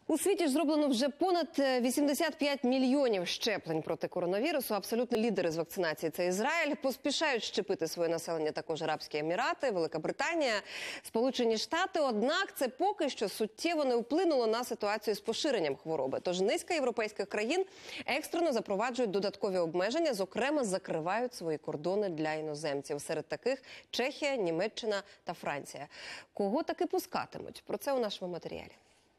У світі ж зроблено вже понад 85 мільйонів щеплень проти коронавірусу. Абсолютно лідери з вакцинації – це Ізраїль. Поспішають щепити своє населення також Арабські Емірати, Велика Британія, Сполучені Штати. Однак це поки що суттєво не вплинуло на ситуацію з поширенням хвороби. Тож низка європейських країн екстрено запроваджують додаткові обмеження, зокрема закривають свої кордони для іноземців. Серед таких Чехія, Німеччина та Франція. Кого таки пускатимуть? Про це у нашому матеріалі.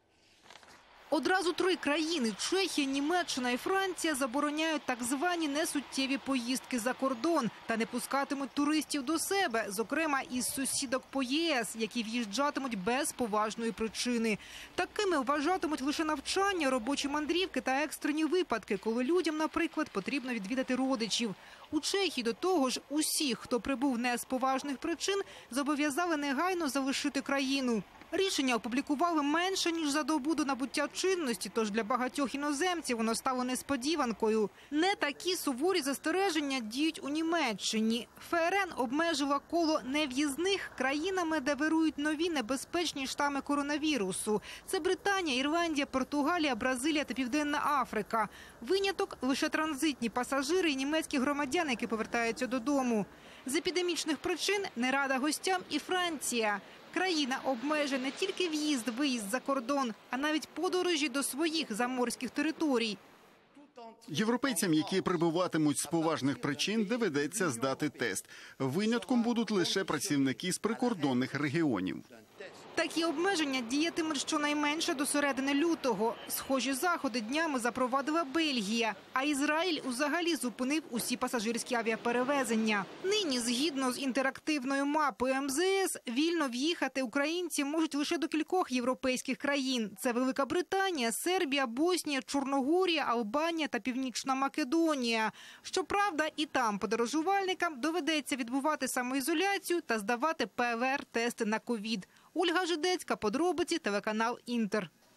Одразу три країни – Чехія, Німеччина і Франція – забороняють так звані несуттєві поїздки за кордон та не пускатимуть туристів до себе, зокрема із сусідок по ЄС, які в'їжджатимуть без поважної причини. Такими вважатимуть лише навчання, робочі мандрівки та екстрені випадки, коли людям, наприклад, потрібно відвідати родичів. У Чехії до того ж усіх, хто прибув не з поважних причин, зобов'язали негайно залишити країну. Рішення опублікували менше, ніж за добу до набуття чинності, тож для багатьох іноземців воно стало несподіванкою. Не такі суворі застереження діють у Німеччині. ФРН обмежила коло нев'їзних країнами, де вирують нові небезпечні штами коронавірусу. Це Британія, Ірландія, Португалія, Бразилія та Південна Африка. Виняток – лише транзитні пасажири і німецькі громадяни, які повертаються додому. З епідемічних причин не рада гостям і Франція. Країна обмежує не тільки в'їзд-виїзд за кордон, а навіть подорожі до своїх заморських територій. Європейцям, які прибуватимуть з поважних причин, доведеться здати тест. Винятком будуть лише працівники з прикордонних регіонів. Такі обмеження діятимуть щонайменше до середини лютого. Схожі заходи днями запровадила Бельгія, а Ізраїль взагалі зупинив усі пасажирські авіаперевезення. Нині, згідно з інтерактивною мапою МЗС, вільно в'їхати українці можуть лише до кількох європейських країн. Це Велика Британія, Сербія, Боснія, Чорногорія, Албанія та Північна Македонія. Щоправда, і там подорожувальникам доведеться відбувати самоізоляцію та здавати ПЛР-тести на ковід. Ольга Жидецька, подробиці, телеканал «Інтер».